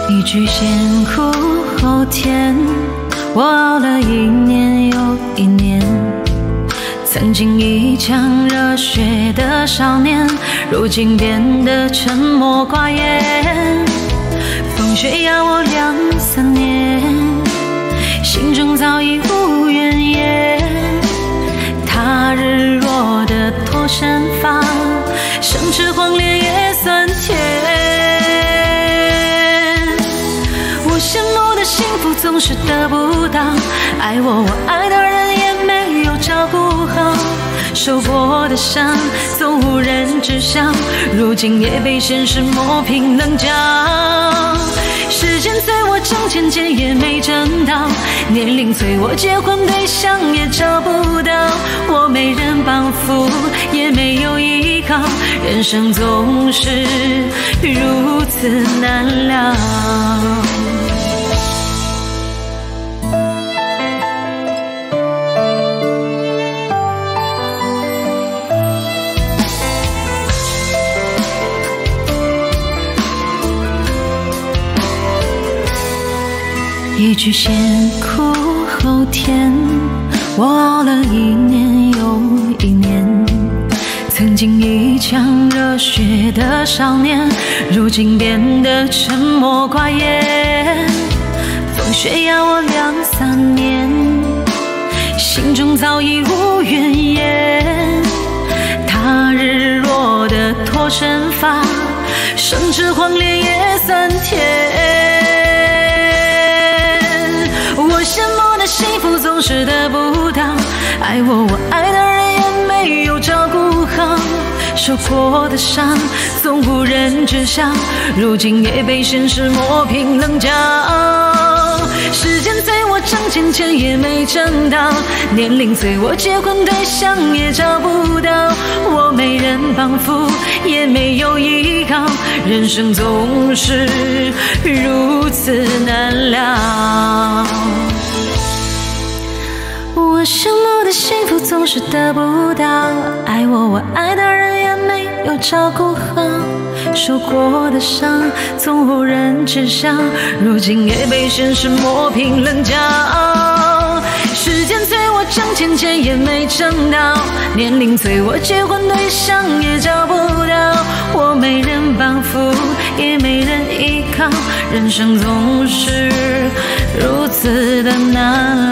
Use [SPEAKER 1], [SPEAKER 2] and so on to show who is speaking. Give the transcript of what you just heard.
[SPEAKER 1] 一句先苦后甜，我熬了一年又一年。曾经一腔热血的少年，如今变得沉默寡言。风雪压我2、3年，心中早已无怨言。他日落的脱身发，生吃黄连也酸甜。我羡慕的幸福总是得不到，爱我爱的人也没有照顾好，受过的伤总无人知晓，如今也被现实磨平棱角。时间催我挣钱，钱也没挣到，年龄催我结婚，对象也找不到，我没人帮扶，也没有依靠，人生总是如此难料。一句先苦后甜，我熬了一年又一年。曾经一腔热血的少年，如今变得沉默寡言。风雪压我2、3年，心中早已无怨言。他日落的脱身发，生吃黄连也酸甜。我羡慕的幸福总是得不到，爱我爱的人也没有照顾好，受过的伤总无人知晓，如今也被现实磨平棱角。时间催我挣钱，钱也没挣到，年龄催我结婚，对象也找不到，我没人帮扶，也没有依靠，人生总是如此难料。我羡慕的幸福总是得不到，爱我爱的人也没有照顾好，受过的伤总无人知晓，如今也被现实磨平棱角。时间催我挣钱，钱也没挣到，年龄催我结婚，对象也找不到，我没人帮扶，也没人依靠，人生总是如此的难